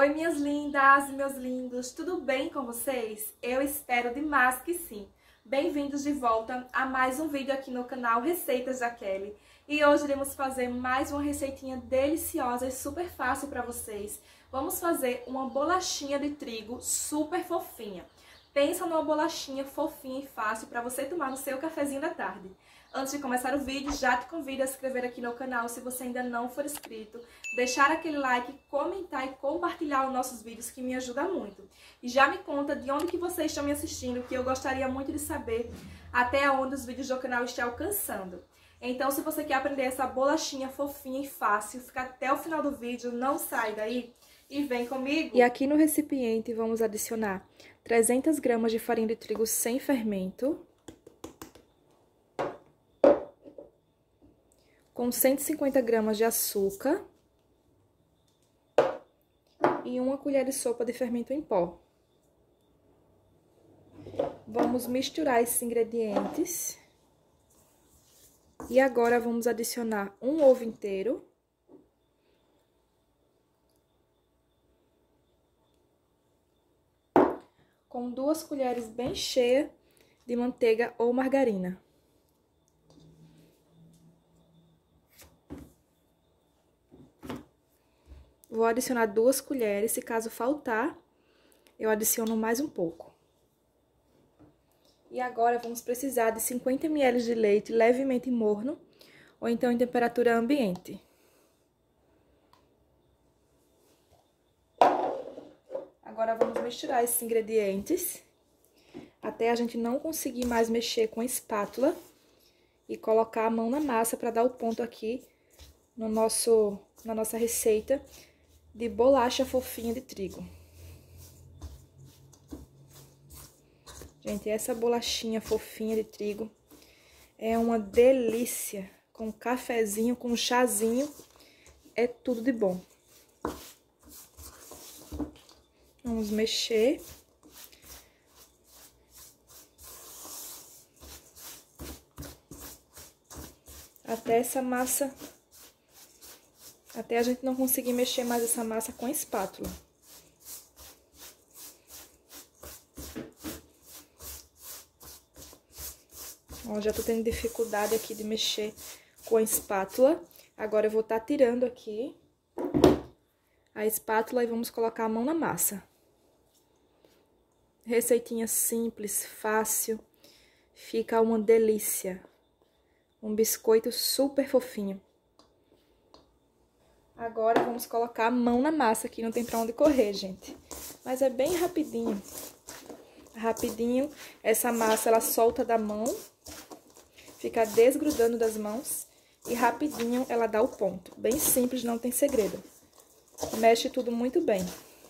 Oi, minhas lindas e meus lindos, tudo bem com vocês? Eu espero demais que sim. Bem-vindos de volta a mais um vídeo aqui no canal Receitas da Kelly. E hoje iremos fazer mais uma receitinha deliciosa e super fácil para vocês. Vamos fazer uma bolachinha de trigo super fofinha. Pensa numa bolachinha fofinha e fácil para você tomar no seu cafezinho da tarde. Antes de começar o vídeo, já te convido a se inscrever aqui no canal se você ainda não for inscrito, deixar aquele like, comentar e compartilhar os nossos vídeos que me ajuda muito. E já me conta de onde que vocês estão me assistindo, que eu gostaria muito de saber até onde os vídeos do canal estão alcançando. Então, se você quer aprender essa bolachinha fofinha e fácil, fica até o final do vídeo, não sai daí e vem comigo. E aqui no recipiente vamos adicionar 300 gramas de farinha de trigo sem fermento, com 150 gramas de açúcar e 1 colher de sopa de fermento em pó. Vamos misturar esses ingredientes. E agora vamos adicionar um ovo inteiro. Com 2 colheres bem cheias de manteiga ou margarina. Vou adicionar 2 colheres, se caso faltar, eu adiciono mais um pouco. E agora vamos precisar de 50 ml de leite levemente morno, ou então em temperatura ambiente. Agora vamos misturar esses ingredientes, até a gente não conseguir mais mexer com a espátula e colocar a mão na massa para dar o ponto aqui na nossa receita de bolacha fofinha de trigo. Gente, essa bolachinha fofinha de trigo é uma delícia. Com cafezinho, com chazinho, é tudo de bom. Vamos mexer. Até essa massa... Até a gente não conseguir mexer mais essa massa com a espátula. Ó, já tô tendo dificuldade aqui de mexer com a espátula. Agora eu vou estar tirando aqui a espátula e vamos colocar a mão na massa. Receitinha simples, fácil, fica uma delícia. Um biscoito super fofinho. Agora, vamos colocar a mão na massa, que não tem pra onde correr, gente. Mas é bem rapidinho. Rapidinho, essa massa, ela solta da mão, fica desgrudando das mãos. E rapidinho, ela dá o ponto. Bem simples, não tem segredo. Mexe tudo muito bem.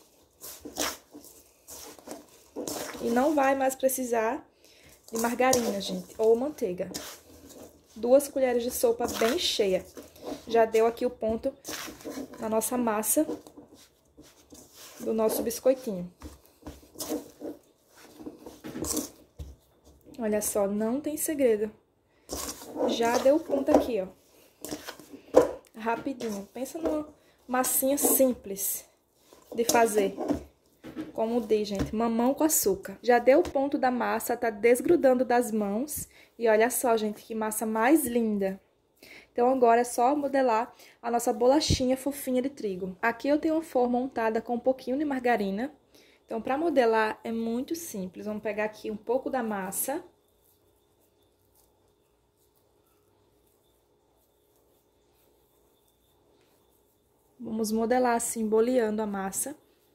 E não vai mais precisar de margarina, gente, ou manteiga. 2 colheres de sopa bem cheia. Já deu aqui o ponto na nossa massa do nosso biscoitinho. Olha só, não tem segredo. Já deu o ponto aqui, ó. Rapidinho. Pensa numa massinha simples de fazer. Como diz, gente, mamão com açúcar. Já deu o ponto da massa, tá desgrudando das mãos. E olha só, gente, que massa mais linda. Então, agora é só modelar a nossa bolachinha fofinha de trigo. Aqui eu tenho uma forma untada com um pouquinho de margarina. Então, para modelar é muito simples. Vamos pegar aqui um pouco da massa. Vamos modelar assim, boleando a massa.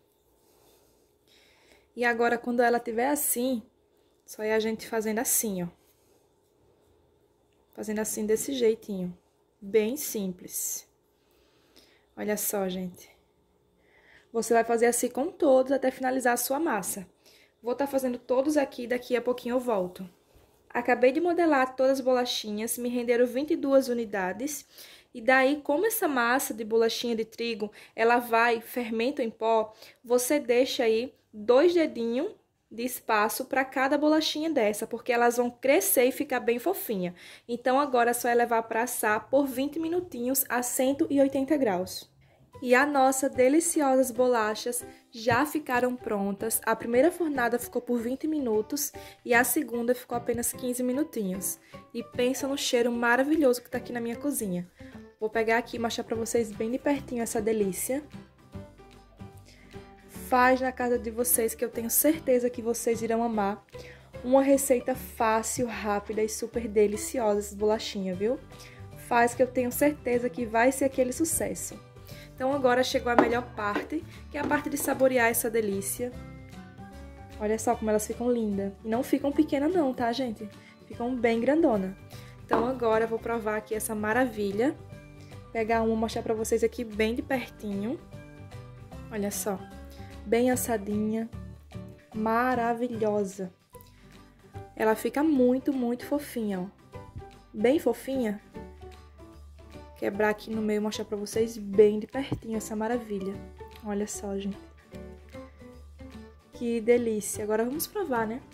E agora, quando ela estiver assim, só é a gente fazendo assim, ó. Fazendo assim, desse jeitinho. Bem simples. Olha só, gente. Você vai fazer assim com todos até finalizar a sua massa. Vou estar fazendo todos aqui, daqui a pouquinho eu volto. Acabei de modelar todas as bolachinhas, me renderam 22 unidades. E daí, como essa massa de bolachinha de trigo, ela vai fermento em pó, você deixa aí 2 dedinhos de espaço para cada bolachinha dessa, porque elas vão crescer e ficar bem fofinha. Então, agora é só levar para assar por 20 minutinhos a 180 graus. E as nossas deliciosas bolachas já ficaram prontas. A primeira fornada ficou por 20 minutos e a segunda ficou apenas 15 minutinhos. E pensa no cheiro maravilhoso que tá aqui na minha cozinha. Vou pegar aqui e mostrar pra vocês bem de pertinho essa delícia. Faz na casa de vocês que eu tenho certeza que vocês irão amar. Uma receita fácil, rápida e super deliciosa essas bolachinhas, viu? Faz que eu tenho certeza que vai ser aquele sucesso. Então agora chegou a melhor parte, que é a parte de saborear essa delícia. Olha só como elas ficam lindas. E não ficam pequenas não, tá, gente? Ficam bem grandona. Então agora eu vou provar aqui essa maravilha. Pegar uma e mostrar pra vocês aqui bem de pertinho. Olha só. Bem assadinha. Maravilhosa. Ela fica muito, muito fofinha, ó. Bem fofinha. Quebrar aqui no meio e mostrar pra vocês bem de pertinho essa maravilha. Olha só, gente. Que delícia. Agora vamos provar, né?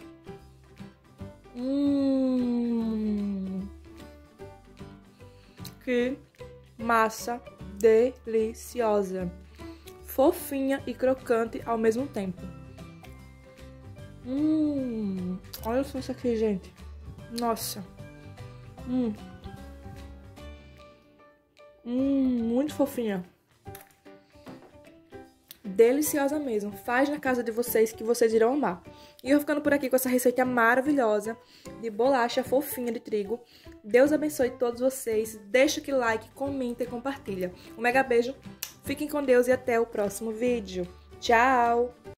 Que massa deliciosa. Fofinha e crocante ao mesmo tempo. Olha só isso aqui, gente. Nossa. Muito fofinha. Deliciosa mesmo. Faz na casa de vocês que vocês irão amar. E eu ficando por aqui com essa receita maravilhosa de bolacha fofinha de trigo. Deus abençoe todos vocês. Deixa aquele like, comenta e compartilha. Um mega beijo. Fiquem com Deus e até o próximo vídeo. Tchau!